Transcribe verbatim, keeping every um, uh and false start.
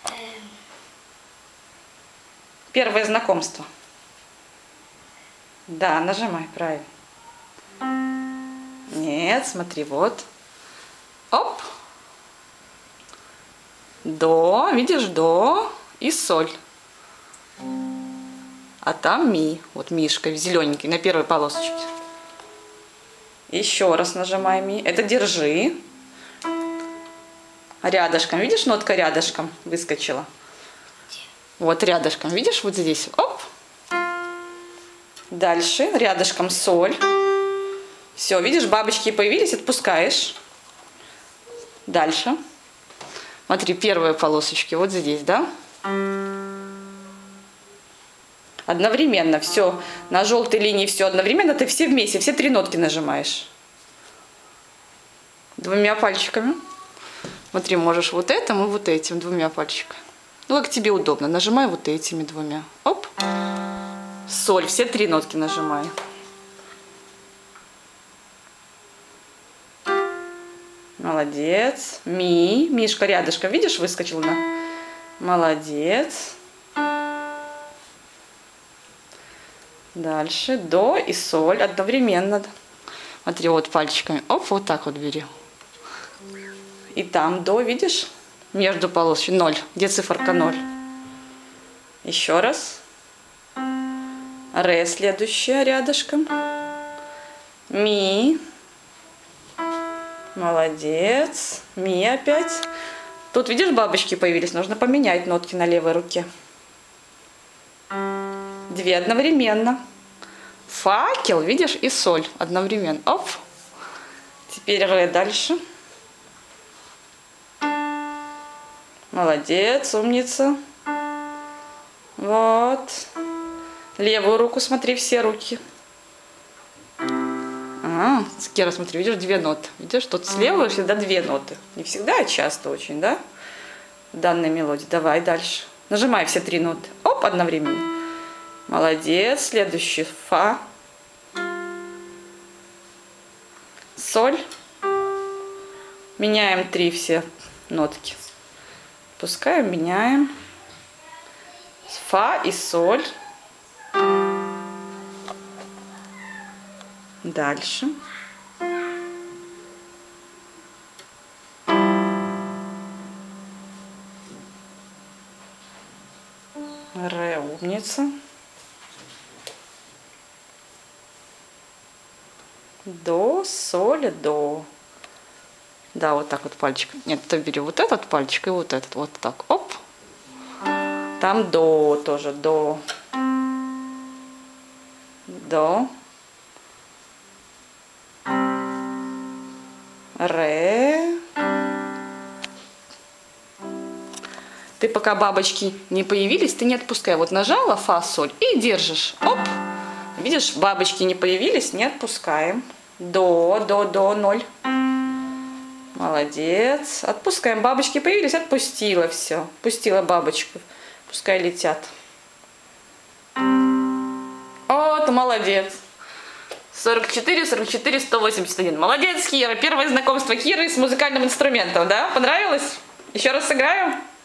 Первое знакомство. Да, нажимай, правильно. Нет, смотри, вот. Оп. До, видишь, до и соль. А там ми. Вот мишка, зелененький, на первой полосочке. Еще раз нажимай ми. Это держи. Рядышком, видишь, нотка рядышком выскочила. Вот рядышком, видишь, вот здесь. Оп. Дальше рядышком соль. Все, видишь, бабочки появились, отпускаешь. Дальше. Смотри, первые полосочки вот здесь, да? Одновременно все. На желтой линии все одновременно. Ты все вместе, все три нотки нажимаешь. Двумя пальчиками. Смотри, можешь вот этим и вот этим двумя пальчиками. Ну, как тебе удобно. Нажимай вот этими двумя. Оп. Соль. Все три нотки нажимай. Молодец. Ми. Мишка рядышком. Видишь, выскочил на. Молодец. Дальше. До и соль одновременно. Смотри, вот пальчиками. Оп, вот так вот бери. И там до, видишь? Между полосочками ноль. Где циферка ноль? Еще раз. Ре следующая рядышком. Ми. Молодец. Ми опять. Тут, видишь, бабочки появились. Нужно поменять нотки на левой руке. Две одновременно. Факел, видишь, и соль одновременно. Оп. Теперь ре дальше. Молодец, умница. Вот. Левую руку смотри, все руки. А, Кира, смотри, видишь, две ноты. Видишь, тут слева всегда две ноты. Не всегда, а часто очень, да? В данной мелодии. Давай дальше. Нажимай все три ноты. Оп, одновременно. Молодец. Следующий фа. Соль. Меняем три все нотки. Пускаем, меняем. Фа и соль. Дальше. Ре, умница. До, соль, до. Да, вот так вот пальчик. Нет, ты бери вот этот пальчик и вот этот. Вот так. Оп. Там до тоже. До. До. Ре. Ты пока бабочки не появились, ты не отпускай. Вот нажала фа, соль и держишь. Оп. Видишь, бабочки не появились, не отпускаем. До, до, до, ноль. Молодец. Отпускаем. Бабочки появились, отпустила все. Пустила бабочку. Пускай летят. Вот, молодец. сорок четыре, сорок четыре, сто восемьдесят один. Молодец, Кира. Первое знакомство Киры с музыкальным инструментом, да? Понравилось? Еще раз сыграем?